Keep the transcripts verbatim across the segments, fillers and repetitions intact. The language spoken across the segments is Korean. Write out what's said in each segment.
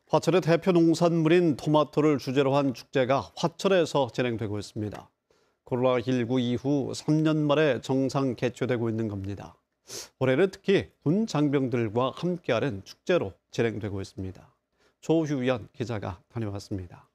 화천의 대표 농산물인 토마토를 주제로 한 축제가 화천에서 진행되고 있습니다. 코로나십구 이후 삼 년 만에 정상 개최되고 있는 겁니다. 올해는 특히 군 장병들과 함께하는 축제로 진행되고 있습니다. 조휴연 기자가 다녀왔습니다.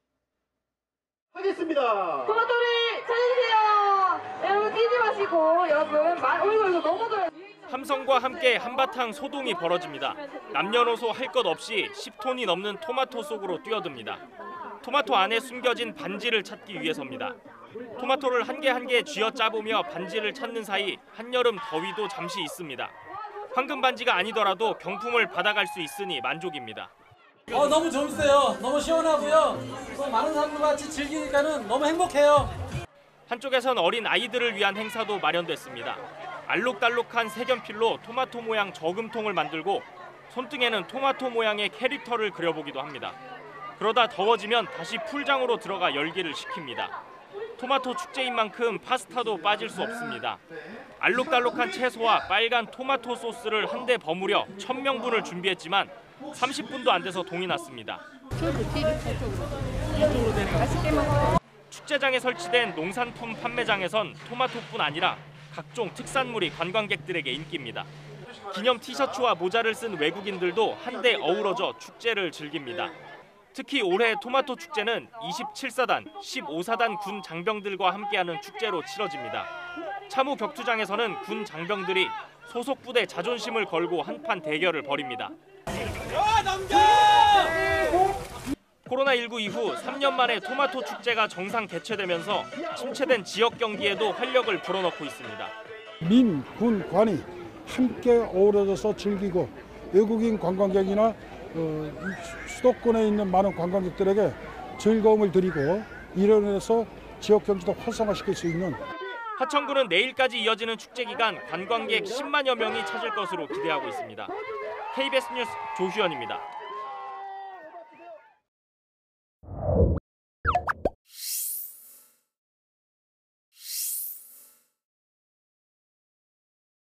하겠습니다. 토마토를 찾아주세요. 여러분 뛰지 마시고 여러분 어이구 이거 넘어져요. 함성과 함께 한바탕 소동이 벌어집니다. 남녀노소 할 것 없이 십 톤이 넘는 토마토 속으로 뛰어듭니다. 토마토 안에 숨겨진 반지를 찾기 위해서입니다. 토마토를 한 개 한 개 쥐어짜보며 반지를 찾는 사이 한여름 더위도 잠시 있습니다. 황금 반지가 아니더라도 경품을 받아갈 수 있으니 만족입니다. 어, 너무 좋으세요. 너무 시원하고요. 또 많은 사람들과 같이 즐기니까는 너무 행복해요. 한쪽에선 어린 아이들을 위한 행사도 마련됐습니다. 알록달록한 색연필로 토마토 모양 저금통을 만들고 손등에는 토마토 모양의 캐릭터를 그려보기도 합니다. 그러다 더워지면 다시 풀장으로 들어가 열기를 식힙니다. 토마토 축제인 만큼 파스타도 빠질 수 없습니다. 알록달록한 채소와 빨간 토마토 소스를 한데 버무려 천 명분을 준비했지만 삼십 분도 안 돼서 동이 났습니다. 축제장에 설치된 농산품 판매장에선 토마토뿐 아니라 각종 특산물이 관광객들에게 인기입니다. 기념 티셔츠와 모자를 쓴 외국인들도 한데 어우러져 축제를 즐깁니다. 특히 올해 토마토 축제는 이십칠 사단, 십오 사단 군 장병들과 함께하는 축제로 치러집니다. 참호 격투장에서는 군 장병들이 소속 부대 자존심을 걸고 한판 대결을 벌입니다. 코로나십구 이후 삼 년 만에 토마토 축제가 정상 개최되면서 침체된 지역 경기에도 활력을 불어넣고 있습니다. 민, 군, 관이 함께 어우러져서 즐기고 외국인 관광객이나 어, 수도권에 있는 많은 관광객들에게 즐거움을 드리고 이로 인해서 지역 경제도 활성화시킬 수 있는 하천군은 내일까지 이어지는 축제 기간 관광객 십만여 명이 찾을 것으로 기대하고 있습니다. 케이비에스 뉴스 조휴연입니다.